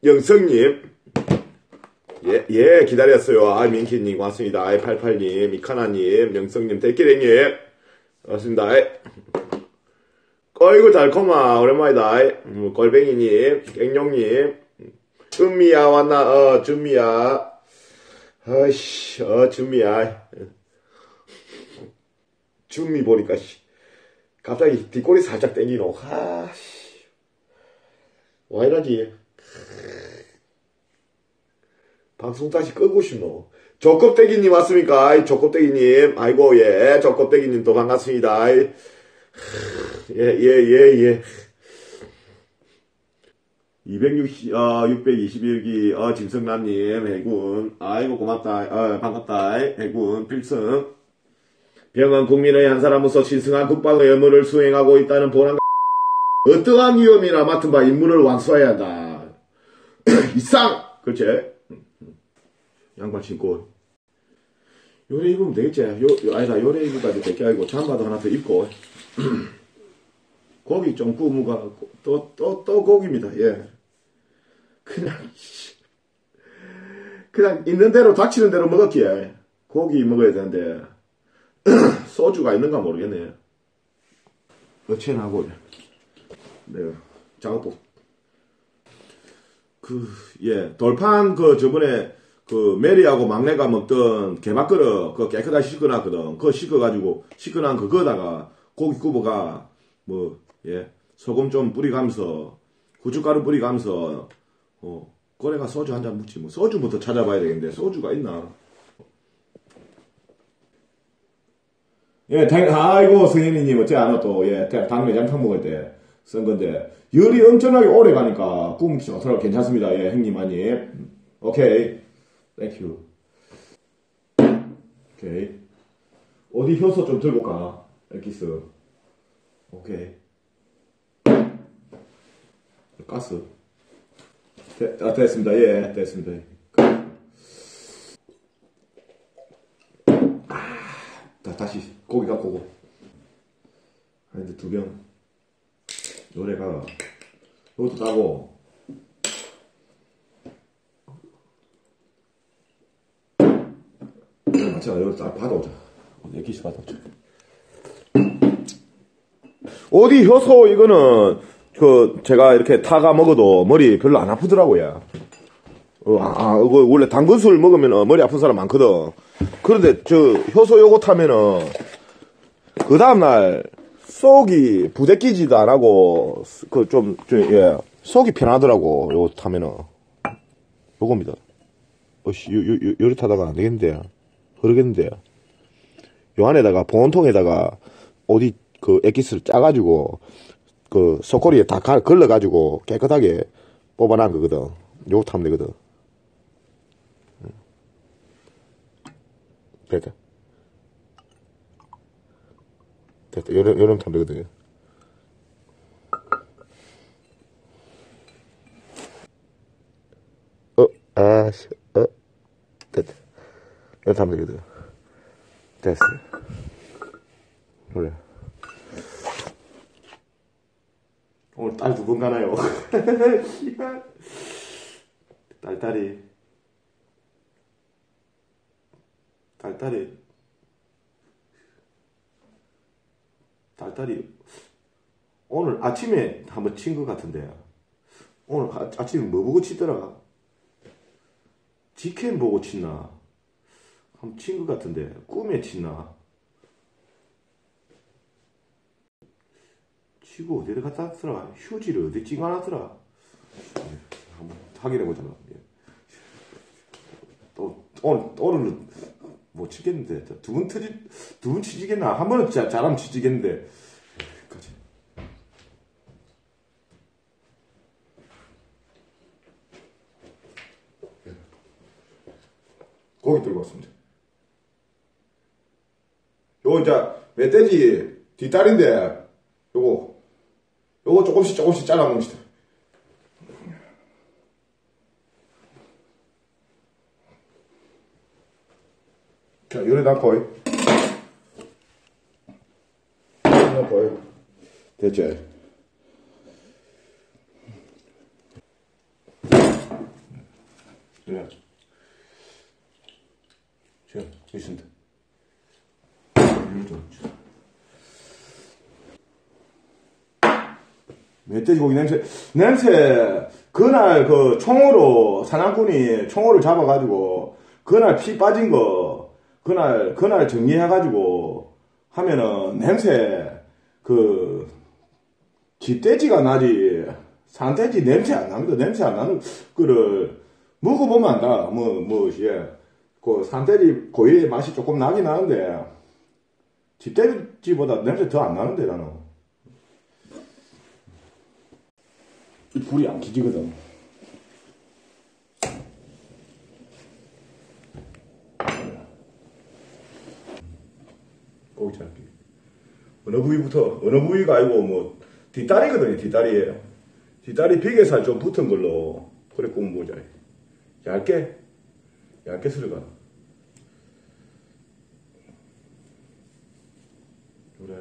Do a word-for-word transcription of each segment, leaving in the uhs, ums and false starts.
영성님. 예, 예, 기다렸어요. 아, 민키님, 고맙습니다. 아이, 팔팔님, 이카나님, 영성님, 대기랭님. 고맙습니다. 어이구, 달콤아, 오랜만이다. 음, 걸뱅이님, 깽룡님, 준미야, 왔나, 어, 준미야. 어이씨, 어, 준미야. 준미 보니까, 씨. 갑자기 뒷골이 살짝 땡기노. 아, 씨. 와 이러지? 방송 다시 끄고 싶노. 조껍데기님 왔습니까? 아이, 조껍데기님. 아이고, 예. 조껍데기님 또 반갑습니다. 아이. 예, 예, 예, 예. 이백육십, 어, 육백이십일 기, 어, 김성남님, 해군. 아이고, 고맙다. 어, 반갑다. 해군, 필승. 병은 국민의 한 사람으로서 신성한 국방의 의무를 수행하고 있다는 보람과 어떠한 위험이나 맡은 바 임무를 완수해야 한다. 이상! 그렇지? 양말 신고. 요래 입으면 되겠지? 요, 요 아니다, 요래 입을까지 될게 아니고, 잠바도 하나 더 입고. 고기 좀 구우무가, 또, 또, 또 고기입니다, 예. 그냥, 그냥 있는 대로, 닥치는 대로 먹었기에. 고기 먹어야 되는데, 소주가 있는가 모르겠네. 어체나고, 내가, 작업복. 그, 예, 돌판, 그, 저번에, 그, 메리하고 막내가 먹던 개막그릇, 그거 깨끗하게 씻어놨거든. 그거 씻어가지고, 씻어난 그거다가, 고기 구워가, 뭐, 예, 소금 좀 뿌리가면서, 후춧가루 뿌리가면서, 어, 거래가 소주 한 잔 묻지, 뭐, 소주부터 찾아봐야 되겠는데, 소주가 있나? 예, 당, 아이고, 성현이님, 어째 안 와, 또, 예, 당 내장탕 먹을 때 쓴 건데, 열이 엄청나게 오래 가니까, 꿈, 저처럼 괜찮습니다. 예, 형님, 아니. 오케이. 땡큐. 오케이. 어디 효소 좀 들고 가. 엑기스. 오케이. 가스. 되, 아, 됐습니다. 예, 됐습니다. 아, 다, 다시 고기 갖고 오고. 아, 근데 두 병. 요래가, 이것도 따고. 맞아, 여기 딱 받아오자. 엑기스 받아오자. 어디 효소, 이거는, 그, 제가 이렇게 타가 먹어도 머리 별로 안 아프더라고요. 어, 아, 이거 원래 당근술 먹으면 머리 아픈 사람 많거든. 그런데 저 효소 요거 타면은, 그 다음날, 속이 부대끼지도 안 하고, 그 좀, 좀, 예, 속이 편하더라고, 요거 타면은. 요겁니다. 어씨, 요, 요, 요, 요리 타다가 안 되겠는데. 흐르겠는데. 요 안에다가, 보온통에다가, 어디, 그, 엑기스를 짜가지고, 그, 소코리에 다 걸러가지고, 깨끗하게 뽑아놓은 거거든. 요거 타면 되거든. 됐다. 됐다. 요런, 요런 타면 되거든. 어, 아씨, 어, 됐다. 요런 타면 되거든. 됐어. 그래. 오늘 딸 두 번 가나요? 딸딸이. 딸딸이. 딸딸이. 오늘 아침에 한번 친 것 같은데. 오늘 아, 아침에 뭐 보고 치더라? 직캠 보고 치나? 한번 친 것 같은데. 꿈에 치나? 치고 어디를 갖다 놨더라? 휴지를 어디 찍어놨더라? 한번 확인해보자. 또, 오늘, 오늘은 못 치겠는데. 두 분 트리, 두 분 치지겠나? 한 번은 자, 잘하면 치지겠는데. 까지. 고기 들고 왔습니다. 요거 이제 멧돼지 뒷다리인데, 요거. 요거 조금씩 조금씩 잘라 봅시다. 자, 요래 놔고. 요래 놔고. 됐지? 그래. 자, 여기 있습니다. 멧돼지 고기 냄새, 냄새, 그날 그 총으로, 사냥꾼이 총으로 잡아가지고, 그날 피 빠진 거, 그날, 그날 정리해가지고 하면은 냄새, 그, 집돼지가 나지, 산돼지 냄새 안 납니다. 냄새 안 나는, 그를, 먹어보면 안다. 뭐, 뭐, 예. 그 산돼지 고기의 맛이 조금 나긴 나는데, 집돼지보다 냄새 더 안 나는데, 나는. 이 불이 안 켜지거든. 고기 잡기. 어느 부위부터, 어느 부위가 아니고, 뭐, 뒷다리거든요, 뒷다리에. 뒷다리 비계살 좀 붙은 걸로, 그래, 구워 보자. 얇게, 얇게 들어가. 그래.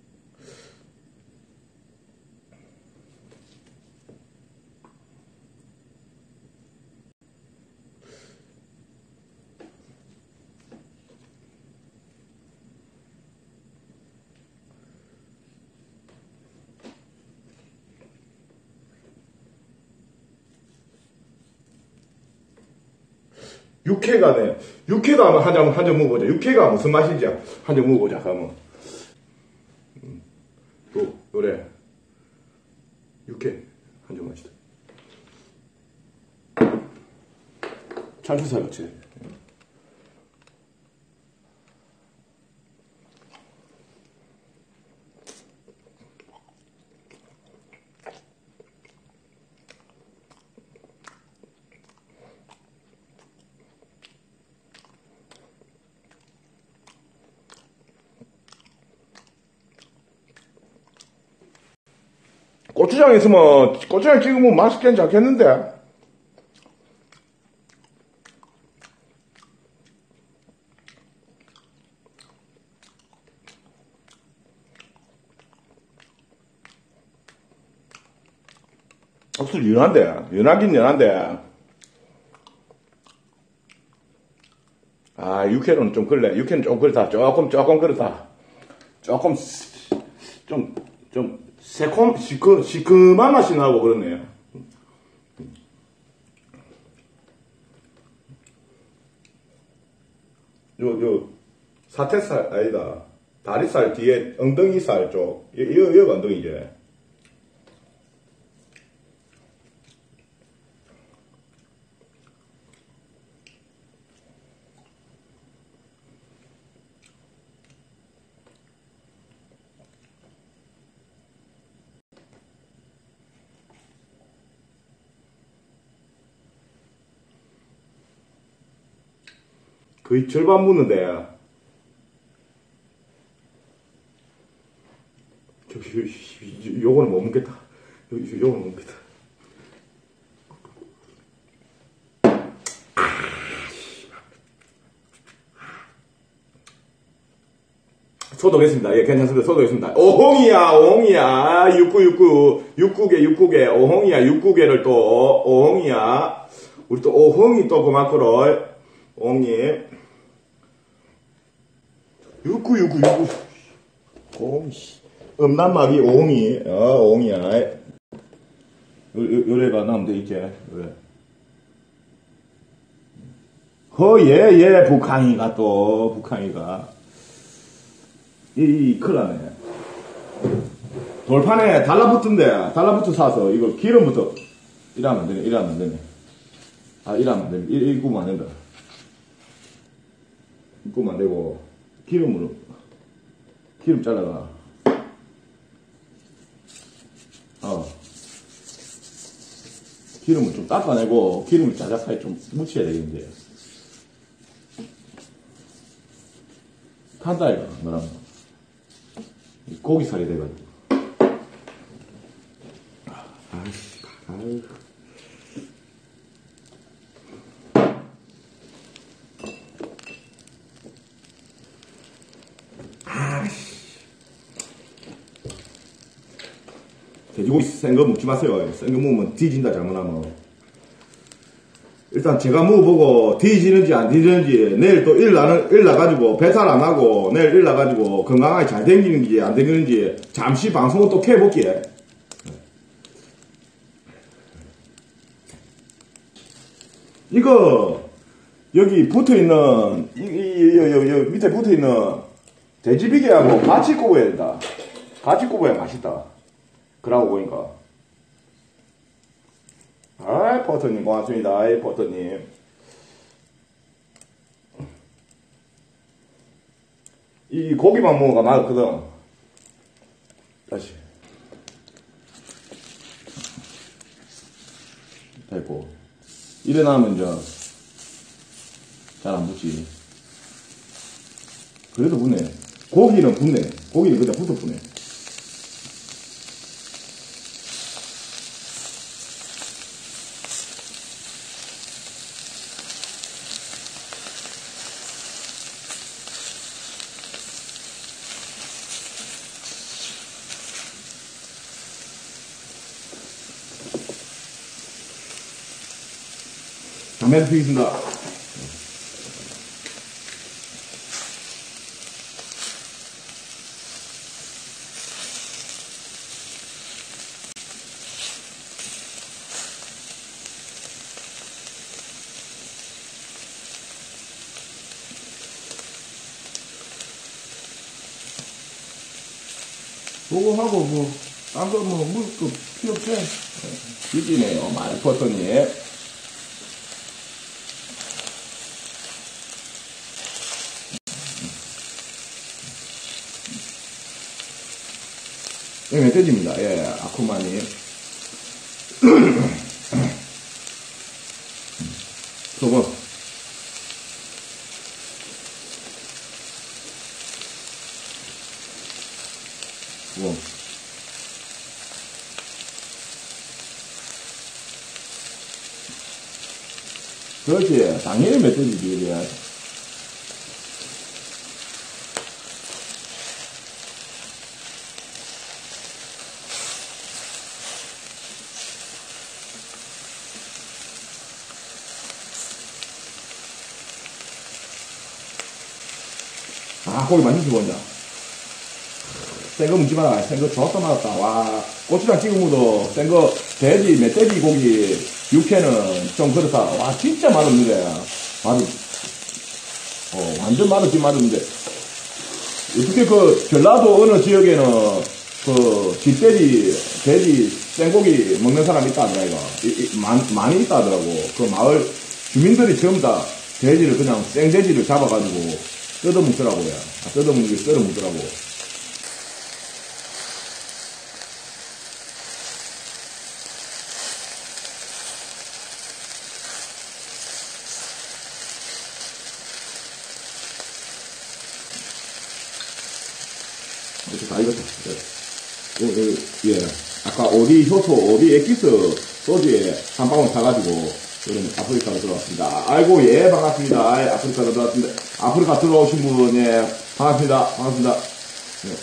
육회가네. 육회도 한번 한 점, 한 점 먹어보자. 육회가 무슨 맛인지 한 점 먹어보자, 그러면. 음. 또, 노래. 육회. 한 점 맛있다. 참치살 같이. 고추장 있으면, 고추장 찍으면 맛있겠지 않겠는데? 확실히 연한데, 연하긴 연한데. 아, 육회는 좀 그래. 육회는 좀 그렇다. 조금, 조금 그렇다. 조금, 좀, 좀, 새콤, 시큼, 시큼한 맛이 나고 그러네요. 요, 요, 사태살, 아니다. 다리살 뒤에 엉덩이살 쪽. 이거, 이거 엉덩이지. 거의 절반 묻는데. 저, 요거는 못 먹겠다. 요, 요거는 못 먹겠다. 소독했습니다. 예, 괜찮습니다. 소독했습니다. 오홍이야, 오홍이야. 육구육구, 육구개, 육구개, 오홍이야, 육구개를 또, 오홍이야. 우리 또 오홍이 또 그만큼, 오홍이. 육구육구, 육구. 오홍이. 음란마비 오홍이. 어, 오홍이야. 요, 요, 요래가 나오면 돼, 이제. 요래. 허, 예, 예, 북한이가 또, 북한이가. 이, 이, 큰일 나네. 돌판에 달라붙은데, 달라붙어 사서, 이거 기름부터, 이러면 안 되네, 이러면 안 되네. 아, 이러면 안 되네. 이, 이 구우면 안 된다. 이 구우면 안 되고, 기름으로, 기름 잘라가. 어. 기름을 좀 닦아내고, 기름을 자작하게 좀 묻혀야 되겠는데. 탄다, 이거, 뭐라면. 고기살이 돼가지고. 아이씨, 아유. 아이씨. 돼지고기 센 거 먹지 마세요. 센 거 먹으면 뒤진다, 잘못하면. 일단 제가 먹어보고 뒤지는지 안 뒤지는지 내일 또 일 나는 일 나가지고 배탈 안 하고 내일 일 나가지고 건강하게 잘 댕기는지 안 댕기는지 잠시 방송을 또 켜볼게. 이거 여기 붙어있는 이, 이, 여, 여, 밑에 붙어있는 돼지비계하고 같이 굽어야 된다. 같이 굽어야 맛있다. 그러고 보니까 아이 버터님 고맙습니다. 아이 버터님 이 고기만 먹어가 맛없거든. 다시 됐고 이래 나면 이제 잘 안 붙지. 그래도 붙네. 고기는 붙네. 고기는 그냥 붙어 붙네. 담배를 피겠습니다. 그거 하고 뭐 딴 거 뭐 물 그 필요 없지. 이기네요. 많이 버터니. 예, 멧돼지입니다. 예, 아쿠마님. 저거. 뭐. 그렇지. 당연히 멧돼지지, 이래야. 아, 고기 많이 집어온다. 생거 묵지 마라. 생거 좋았다 말았다. 와, 고추장 찍어 먹어도 생거 돼지, 멧돼지 고기 육회는 좀 그렇다. 와, 진짜 맛없는데. 맛없, 어, 완전 맛없긴 맛없는데. 어떻게 그, 전라도 어느 지역에는 그, 쥐돼지, 돼지, 생고기 먹는 사람이 있다 하더라, 이거. 이, 이, 많, 많이 있다 하더라고. 그 마을 주민들이 전부 다 돼지를 그냥 생돼지를 잡아가지고 뜯어먹더라고요. 아, 뜯어먹는 게 뜯어먹더라고. 이렇게 다 익었다. 예. 예, 예. 아까 오리 효소, 오리 엑기스 소주에 한 방울 사가지고, 이런 아프리카로 들어왔습니다. 아이고, 예, 반갑습니다. 아이, 아프리카로 들어왔습니다. 아프리카 들어오신 분, 예, 반갑습니다. 반갑습니다. 예.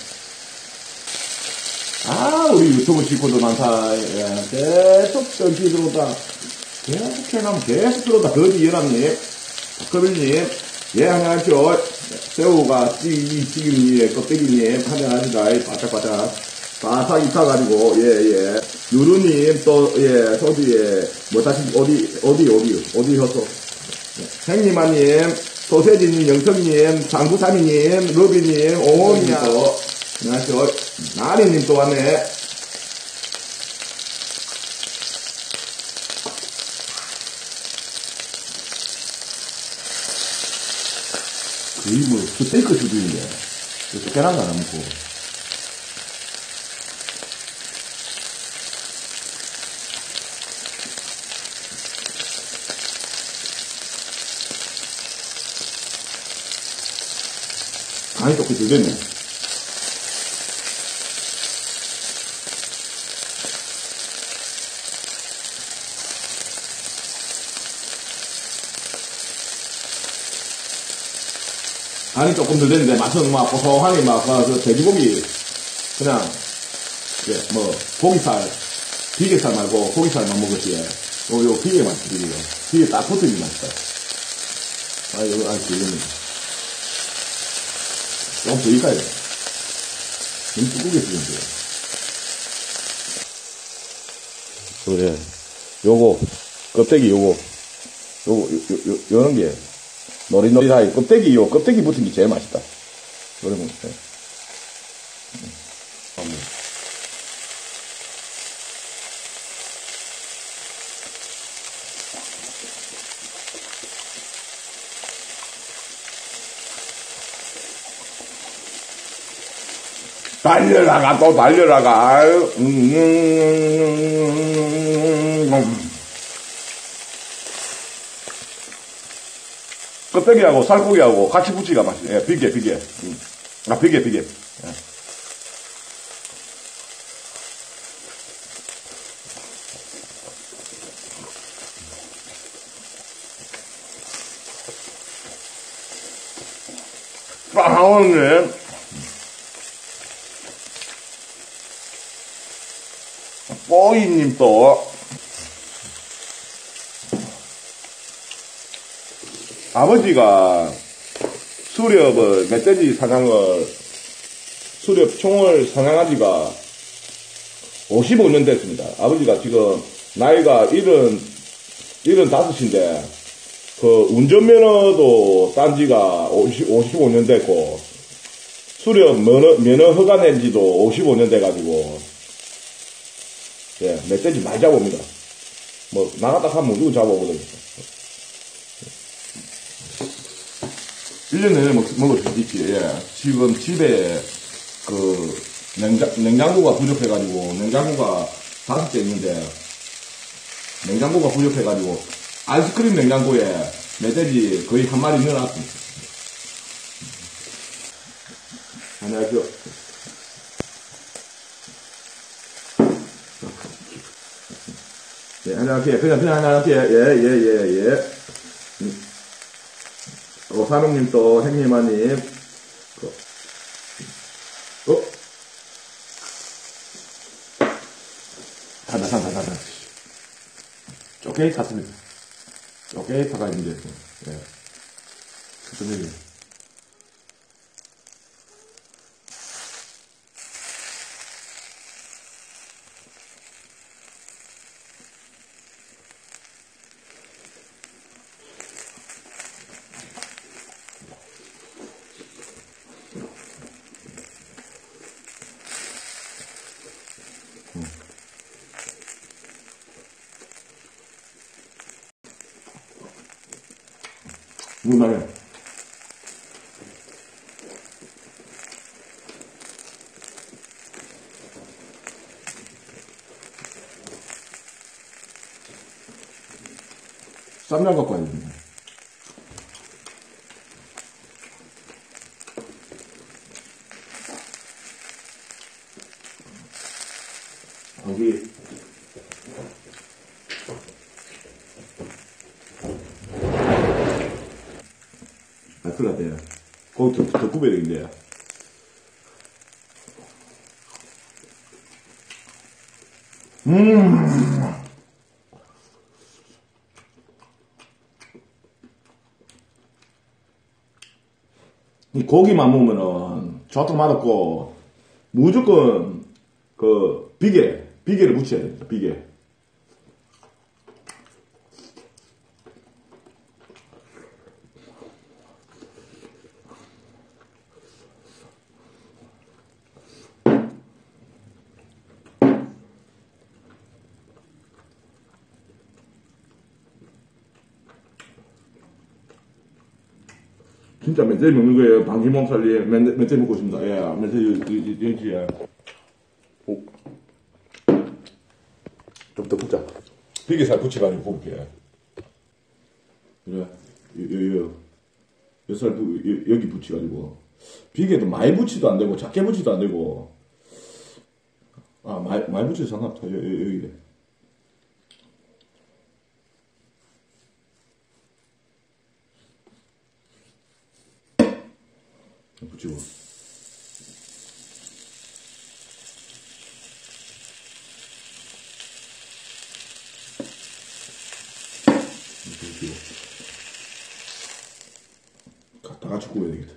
아, 우리 유튜브 식구도 많다. 예, 계속 전기 들어온다. 계속 캐나면 계속 들어온다. 거지 연합님, 박커빌님, 예, 안녕하십시오. 새우가 찌, 찌김님, 껍데기님, 환영합니다. 바짝바짝. 바삭 익혀가지고, 예, 예. 유루님, 또, 예, 소주에, 뭐, 다시, 어디, 어디, 어디, 어디 혔어? 예. 행님아님, 소세지님, 영석님, 장구삼이님, 러비님, 옹호님, 또, 안녕하세요. 나리님 또 왔네. 거의 뭐, 스테이크 수준인데. 쫓겨난 거 안 먹고. 간이 조금 덜 됐네. 간이 조금 덜 됐는데 맛은 막 고소하니 막 그 돼지고기 그냥 예, 뭐 고기살 비계살 말고 고기살만 먹었지. 요, 요, 비계 맛있다, 비계. 비계 딱 붙으니 맛있다. 아, 이거, 아, 이거는. 조금 더 익어야 돼. 너무 뚜꾸게 쓰는데. 그래. 요거, 껍데기 요거. 요거, 요, 요, 요, 요런 게. 노릿노릿하게 껍데기, 요, 껍데기 붙은 게 제일 맛있다. 그러면, 네. 달려라가, 또 달려라가, 아유, 음, 음, 음, 음. 껍데기하고 살코기하고 같이 부치가 맛있어. 예, 비계, 비계. 음. 아, 비계, 비계. 예. 빵하네. 뽀이님 또. 아버지가 수렵을, 멧돼지 사냥을, 수렵 총을 사냥한 지가 오십오 년 됐습니다. 아버지가 지금 나이가 일흔, 일흔다섯인데, 그 운전면허도 딴 지가 오십오 년 됐고, 수렵 면허, 면허 허가 낸 지도 오십오 년 돼가지고, 예, 멧돼지 많이 잡아옵니다. 뭐, 나갔다 하면 누구 잡아오거든요. 일 년 내내 먹, 먹을 수 있지, 예. 지금 집에, 그, 냉장, 냉장고가 부족해가지고, 냉장고가 다섯 개 있는데, 냉장고가 부족해가지고, 아이스크림 냉장고에 멧돼지 거의 한 마리 넣어놨습니다. 안녕하세요. 예, 안녕하세요. 그냥, 그냥 안녕하세요. 예, 예, 예, 예. 음. 오사명님 또, 행님아님. 어? 단다, 단다, 단다. 쪼개이 탔습니다. 쪼개이 타가 이제, 예. 무슨 얘기? 무난해. 쌈장 갖고 와야 됩니다. 여기 아, 큰일 났대. 거기 더, 더 구워야 되겠네. 음. 이 고기만 먹으면은 좋다 맛없고, 무조건, 그, 비계, 비계를 묻혀야 됩니다, 비계. 진짜 멧돼지 먹는 거예요. 방귀 몸살리 멧돼지 먹고 있습니다. 예, 멧돼지 여기에 좀 더 굽자. 비계 살 붙여가지고 굽게. 그래, 여여 여살 여기 붙여가지고 비계도 많이 붙이도 안 되고 작게 붙이도 안 되고 아 많이 많이 붙여도 상관없다. 여, 여, 여기. 붙이고. 구워야 되겠다.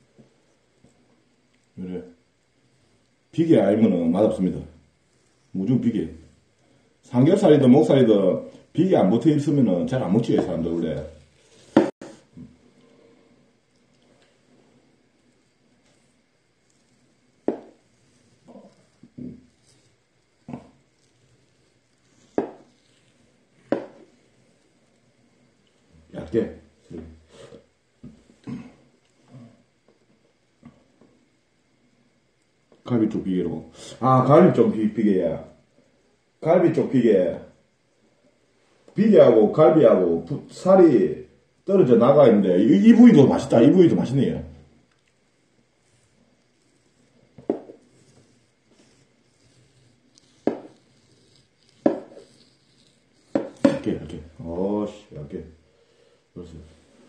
그래. 비계 알면은 맛없습니다. 무조건 비계. 삼겹살이든 목살이든 비계 안 붙어 있으면은 잘 안 먹지, 사람들, 원래. 얇게. 갈비 쪽 비계로. 아, 갈비 쪽 비, 비계야. 갈비 쪽 비계. 비계하고 갈비하고 부, 살이 떨어져 나가 있는데, 이, 이 부위도 맛있다. 이 부위도 맛있네요. 얇게, 얇게. 어씨, 얇게. 그렇습니다.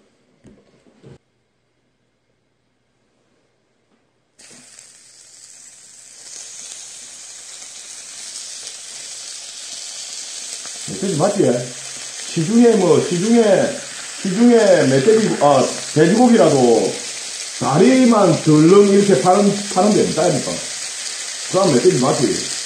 멧돼지 맞지? 시중에 뭐, 시중에, 시중에 멧돼지, 아, 돼지고기라도 다리만 덜렁 이렇게 파는, 파는 데 있다니까. 그럼 멧돼지 맞지?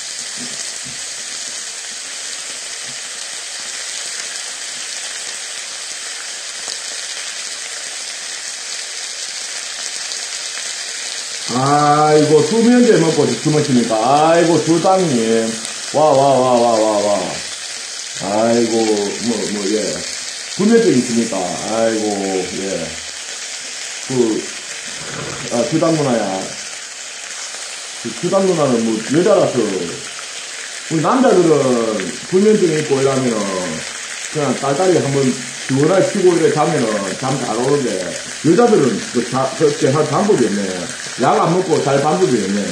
아이고, 수면제 먹고 주무십니까? 아이고, 주당님. 와, 와, 와, 와, 와, 와. 아이고, 뭐, 뭐, 예. 불면증 있습니까? 아이고, 예. 그, 아, 주당 누나야. 그 주당 누나는 뭐, 여자라서, 우리 남자들은 불면증이 있고 이러면은, 그냥 딸딸이 한번 시원하게 쉬고 이래 자면은 잠 잘 오는데, 여자들은 그 자, 그렇게 할 방법이 없네. 약 안 먹고 잘 방법이 없네.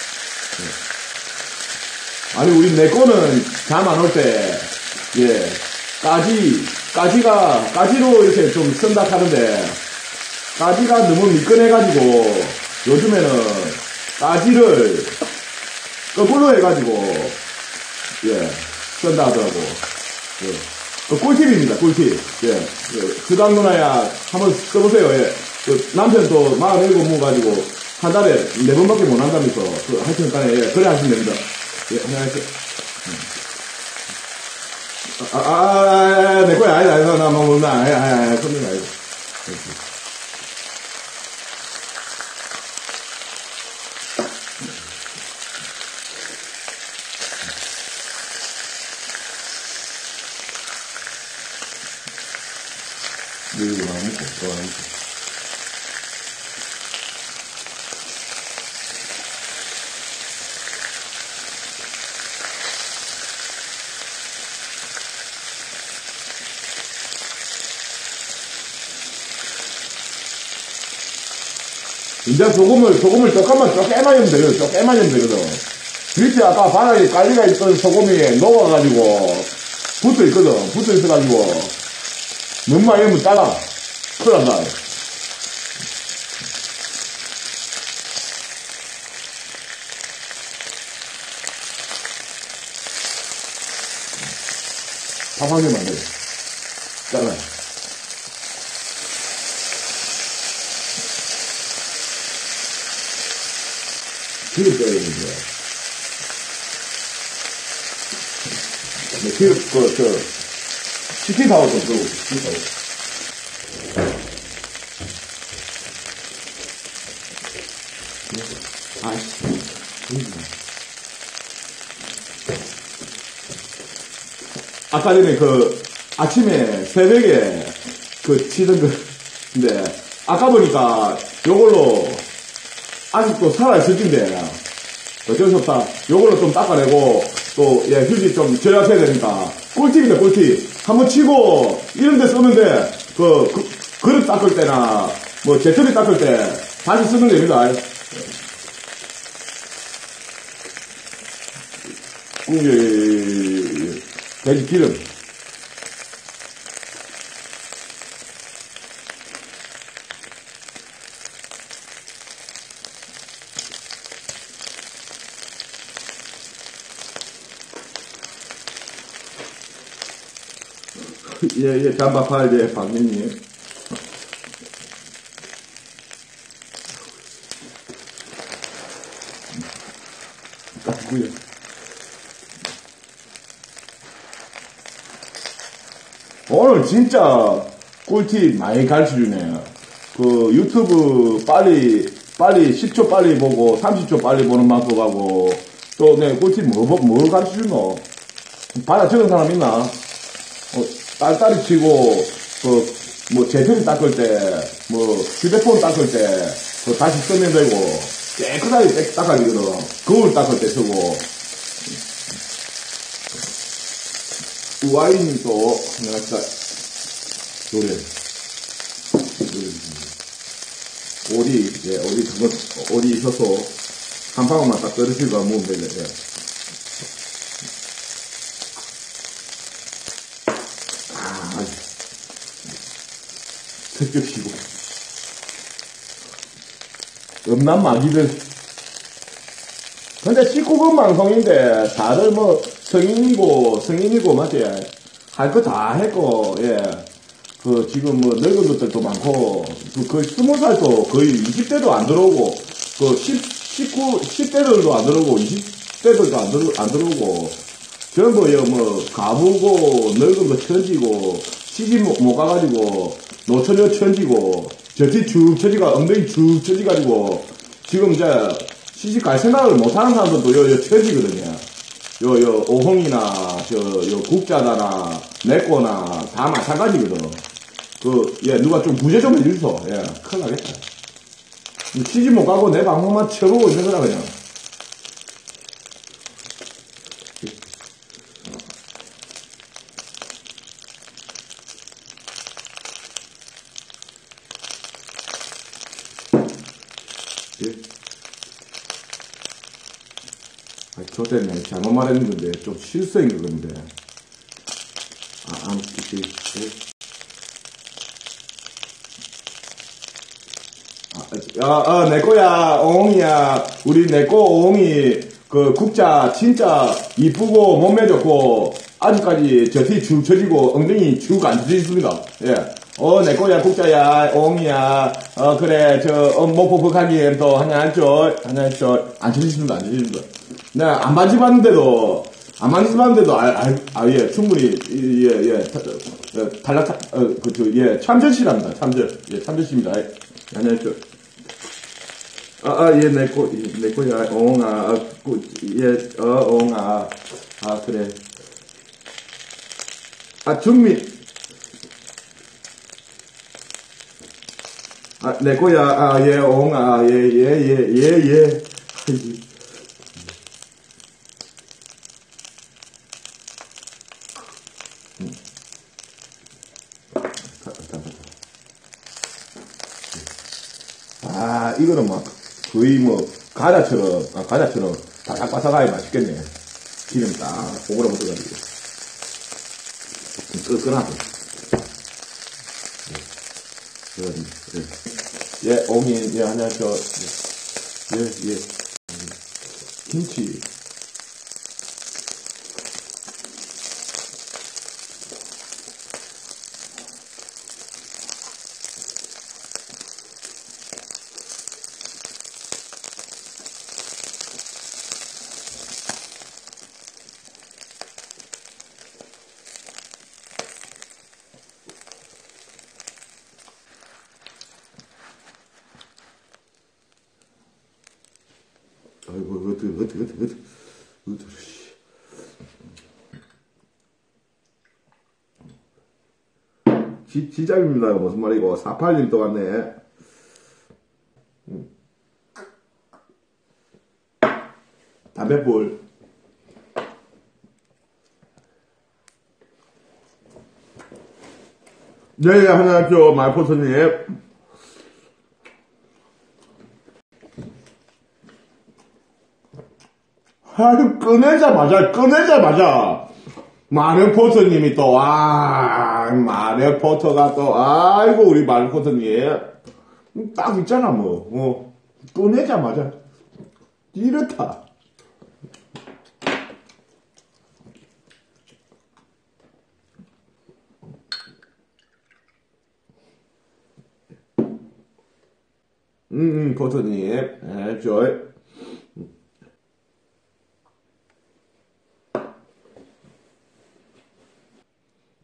아니, 우리 내 거는 잠 안 올 때, 예, 까지, 까지가, 까지로 이렇게 좀 쓴다 하는데, 까지가 너무 미끈해가지고, 요즘에는 까지를 거꾸로 해가지고, 예, 쓴다 하더라고. 예. 그 꿀팁입니다, 꿀팁. 예, 예. 주당 누나야, 한번 써보세요, 예. 그 남편도 마흔일곱 먹어가지고, 한 달에 네 번밖에 못 한다면서, 그 하여튼 간에, 예, 그래 하시면 됩니다. 예, 안녕하세요. 아, 아, 아, 내 거야. 아니다, 아니다, 나, 뭐, 나, 아니, 아니, 아니, 손님 아니고. 이거 하나 먹고, 이거 하나 먹고. 이제 소금을, 소금을 조금만, 조금만 넣으면 되거든. 조금만 넣으면 되거든. 밑에 아까 바닥에 깔리가 있던 소금이 녹아가지고, 붙어 있거든. 붙어 있어가지고, 너무 많이 넣으면 따라. 큰일 난다. 밥 한 개만 돼. 잘라. 기름 떠야 되는데. 네, 기름, 그, 저, 치킨 타워 좀 들고, 치킨 타워. 아이씨. 아까 전에 그, 아침에, 새벽에, 그, 치던 그, 근데, 아까 보니까, 요걸로, 아직도 살아있을 텐데, 어쩔 수 없다. 요걸로 좀 닦아내고, 또, 예, 휴지 좀 절약해야 되니까, 꿀팁이다, 꿀팁. 한번 치고, 이런 데 쓰는데, 그, 그 그릇 닦을 때나, 뭐, 제철이 닦을 때, 다시 쓰면 됩니다. 이게, 돼지 기름. 예, 예, 잠바 팔제 박민님. 그래. 오늘 진짜 꿀팁 많이 가르쳐주네. 그 유튜브 빨리 빨리 십 초 빨리 보고 삼십 초 빨리 보는 방법하고 또 내 꿀팁 뭐, 뭐, 뭐 가르쳐주노? 받아 적은 사람 있나? 어, 딸딸이 치고 그 뭐 제품 닦을 때 뭐 휴대폰 닦을 때 그 다시 쓰면 되고 깨끗하게 닦아지거든. 거울 닦을 때 쓰고. 와인이 또 내가 진짜 요래 오리 예 오리 그거 오리 있어서 한 방울만 딱 떨어지고 먹으면 되네. 예. 아 섞여지고 음란 마귀들. 근데 십구 금 방송인데 다들 뭐 성인이고 성인이고 맞지? 할 거 다 했고 예. 그 지금 뭐 늙은 것들도 많고 그 거의 스무 살도 거의 이십 대도 안 들어오고 그 십, 십구, 십 대들도 안 들어오고 이십 대들도 안, 들어, 안 들어오고 전부 뭐 가부고 늙은 거 천지고 시집 못, 못 가가지고 노처녀 천지고 저티 쭉 처지가 엉덩이 쭉 처지가지고 지금 이제 시집 갈 생각을 못하는 사람들도 요, 요 처지거든요. 요, 요, 오홍이나, 저, 요, 국자다나, 내꺼나, 다 마찬가지거든. 그, 예, 누가 좀 구제 좀 해주소. 예, 큰일 나겠다. 시집 못 가고 내 방송만 쳐보고 있는 거라, 그냥. 예. 아, 저 때문에 잘못 말했는 건데, 좀 실수인 건데. 아, 안, 이렇게, 예. 아, 아, 내 거야, 옹이야. 우리 내 거 옹이, 그, 국자, 진짜 이쁘고, 몸매 좋고, 아직까지 저티 축 처지고, 엉덩이 축 안 처지있습니다. 예. 어, 내 거야, 국자야, 옹이야. 어, 그래, 저, 어, 목폭폭하기엔 또, 하나 한쪽, 하나 한쪽, 안 처지있습니다, 안 처지있습니다. 내가 안 만져봤는데도, 안 만져봤는데도, 아, 아, 아, 예, 충분히, 예, 예, 예 탈락, 어, 그, 저, 예, 참전시랍니다, 참전. 예, 참전시입니다. 예, 하나 한쪽. 아, 아, 예, 내 거, 내 거야, 옹아, 아, 그, 예, 어, 옹아. 아, 그래. 아, 중미. 아, 내 거야, 아, 예, 옹아, 예, 예, 예, 예, 예. 아, 이거는 막, 거의 뭐, 과자처럼, 아, 과자처럼 바삭바삭하게 맛있겠네. 기름 딱, 오그라 묻어가지고. 끈끈하고. 예, 예, 옹이, 예, 하나, 저, 예, 예. 김치. 아이고, 어떻게, 어떻게, 어떻게, 어떻게, 어떻게, 씨. 지, 지잡입니다. 무슨 말이고. 사팔 일 동안네. 음. 담배불. 네, 하나학교 말포선님. 아유, 꺼내자마자, 꺼내자마자. 마르포터님이 또, 아, 마르포터가 또, 아이고, 우리 마르포터님. 딱 있잖아, 뭐. 어, 꺼내자마자. 이렇다. 음, 음, 포터님. 네, 좋아요.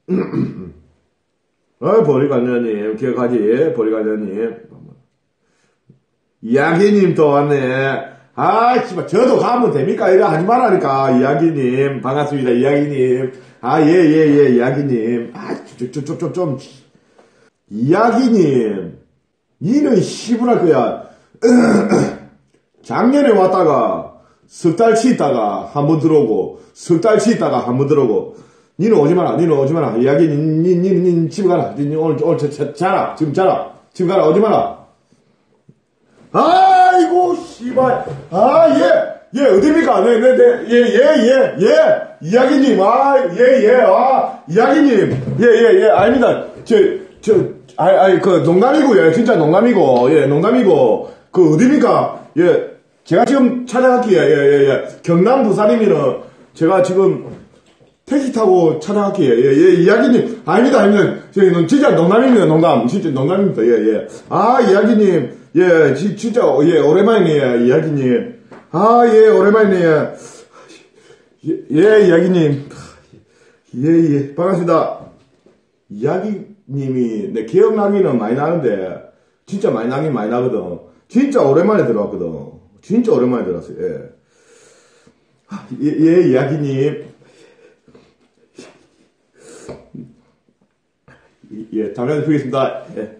어, 보리관녀님, 기억하지? 보리관녀님. 이야기님 또 왔네. 아, 씨발, 저도 가면 됩니까? 이거 하지 말라니까. 이야기님. 반갑습니다, 이야기님. 아, 예, 예, 예, 이야기님. 아, 좀, 좀, 좀, 좀, 좀. 이야기님. 니는 씨부랄 거야. 작년에 왔다가, 석 달치 있다가 한 번 들어오고, 석 달치 있다가 한 번 들어오고, 니는 오지 마라, 니는 오지 마라. 이야기, 니, 니, 니, 니, 집에 가라. 니, 니 오늘, 오늘, 자, 자, 자라. 지금 자라. 지금 가라, 오지 마라. 아이고, 씨발. 아, 예. 예, 어딥니까? 네, 네, 네. 예, 예, 예, 예. 이야기님, 아, 예, 예. 아, 이야기님. 예, 예, 예. 아닙니다. 저, 저, 아, 아이, 그, 농담이고요. 진짜 농담이고. 예, 농담이고. 그, 어딥니까? 예. 제가 지금 찾아갈게요. 예, 예, 예. 경남 부산이면은, 제가 지금, 택시 타고 찾아갈게요. 예, 예, 이야기님. 아닙니다, 아닙니다. 저는 진짜 농담입니다, 농담. 진짜 농담입니다. 예, 예. 아, 이야기님. 예, 지, 진짜, 예, 오랜만이네요, 이야기님. 아, 예, 오랜만이네요. 예, 예, 이야기님. 예, 예, 반갑습니다. 이야기님이, 내 기억나기는 많이 나는데, 진짜 많이 나긴 많이 나거든. 진짜 오랜만에 들어왔거든. 진짜 오랜만에 들어왔어요, 예. 예, 예, 이야기님. 예, 당연히 뵙겠습니다. 예.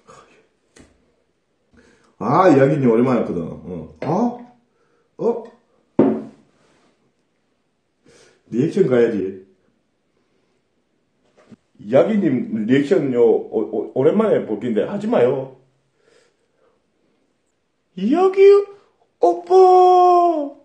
아, 이야기님 오랜만이었거든. 어. 어? 어? 리액션 가야지. 이야기님 리액션요, 오, 오, 오랜만에 볼 긴데, 하지 마요. 이야기, 오빠!